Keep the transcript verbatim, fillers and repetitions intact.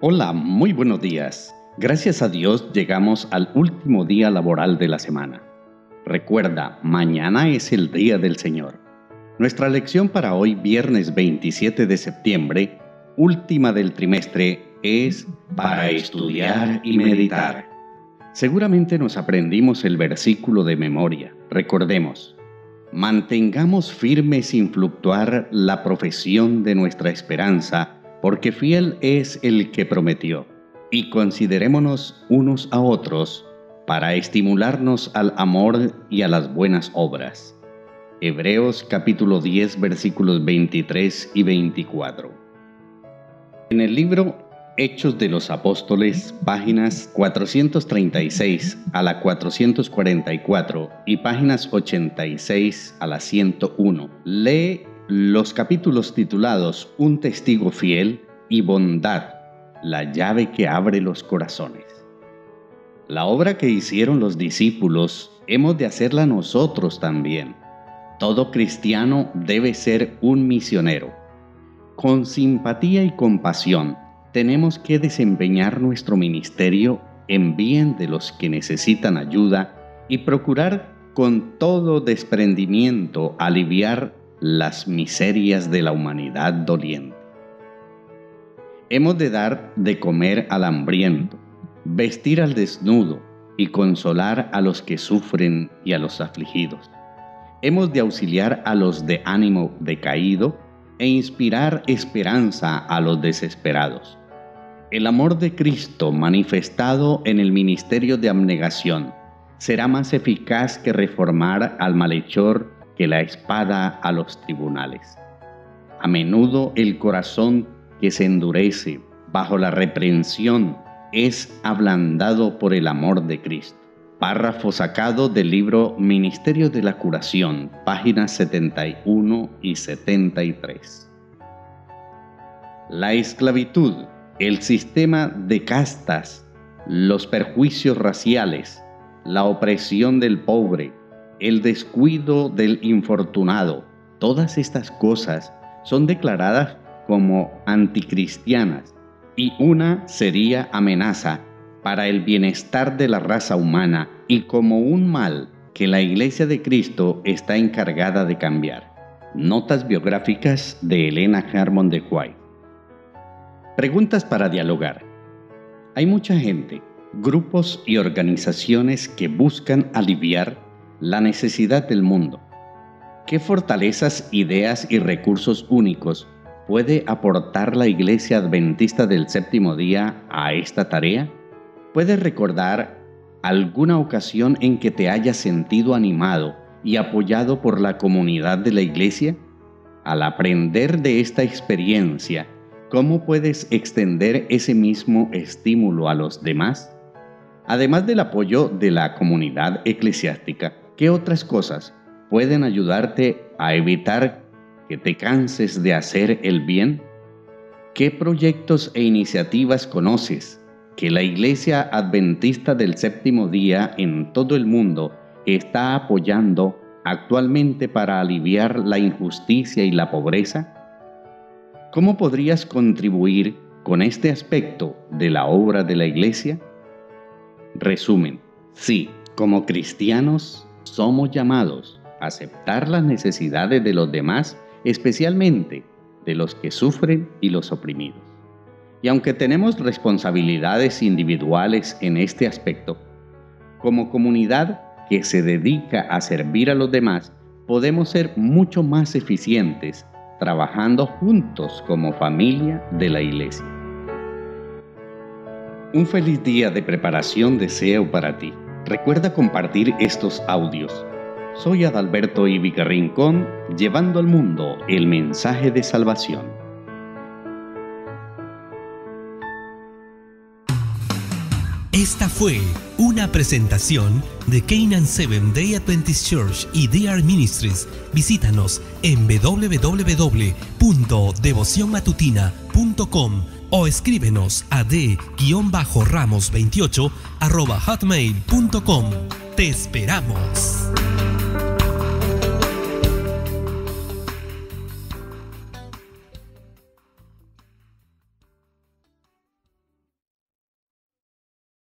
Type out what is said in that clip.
Hola, muy buenos días. Gracias a Dios llegamos al último día laboral de la semana. Recuerda, mañana es el día del Señor. Nuestra lección para hoy, viernes veintisiete de septiembre, última del trimestre, es para estudiar y meditar. Seguramente nos aprendimos el versículo de memoria. Recordemos, mantengamos firme sin fluctuar la profesión de nuestra esperanza, porque fiel es el que prometió, y considerémonos unos a otros para estimularnos al amor y a las buenas obras. Hebreos capítulo diez versículos veintitrés y veinticuatro. En el libro Hechos de los Apóstoles, páginas cuatrocientos treinta y seis a la cuatrocientos cuarenta y cuatro y páginas ochenta y seis a la ciento uno, lee los capítulos titulados Un testigo fiel y Bondad, la llave que abre los corazones. La obra que hicieron los discípulos hemos de hacerla nosotros también. Todo cristiano debe ser un misionero. Con simpatía y compasión tenemos que desempeñar nuestro ministerio en bien de los que necesitan ayuda y procurar con todo desprendimiento aliviar las miserias de la humanidad doliente. Hemos de dar de comer al hambriento, vestir al desnudo y consolar a los que sufren y a los afligidos. Hemos de auxiliar a los de ánimo decaído e inspirar esperanza a los desesperados. El amor de Cristo manifestado en el ministerio de abnegación será más eficaz que reformar al malhechor que la espada a los tribunales. A menudo el corazón que se endurece bajo la reprensión es ablandado por el amor de Cristo. Párrafo sacado del libro Ministerio de la Curación, páginas setenta y uno y setenta y tres. La esclavitud, el sistema de castas, los perjuicios raciales, la opresión del pobre, el descuido del infortunado, todas estas cosas son declaradas como anticristianas y una seria amenaza para el bienestar de la raza humana y como un mal que la Iglesia de Cristo está encargada de cambiar. Notas biográficas de Elena Harmon de White. Preguntas para dialogar. Hay mucha gente, grupos y organizaciones que buscan aliviar la necesidad del mundo. ¿Qué fortalezas, ideas y recursos únicos puede aportar la Iglesia Adventista del Séptimo Día a esta tarea? ¿Puedes recordar alguna ocasión en que te hayas sentido animado y apoyado por la comunidad de la Iglesia? Al aprender de esta experiencia, ¿cómo puedes extender ese mismo estímulo a los demás? Además del apoyo de la comunidad eclesiástica, ¿qué otras cosas pueden ayudarte a evitar que te canses de hacer el bien? ¿Qué proyectos e iniciativas conoces que la Iglesia Adventista del Séptimo Día en todo el mundo está apoyando actualmente para aliviar la injusticia y la pobreza? ¿Cómo podrías contribuir con este aspecto de la obra de la Iglesia? Resumen: sí, como cristianos somos llamados a aceptar las necesidades de los demás, especialmente de los que sufren y los oprimidos. Y aunque tenemos responsabilidades individuales en este aspecto, como comunidad que se dedica a servir a los demás, podemos ser mucho más eficientes trabajando juntos como familia de la Iglesia. Un feliz día de preparación deseo para ti. Recuerda compartir estos audios. Soy Adalberto Ivica Rincón, llevando al mundo el mensaje de salvación. Esta fue una presentación de Canaan Seventh Day Adventist Church y D R Ministries. Visítanos en doble u doble u doble u punto devoción matutina punto com o escríbenos a d ramos veintiocho arroba hotmail punto com. ¡Te esperamos!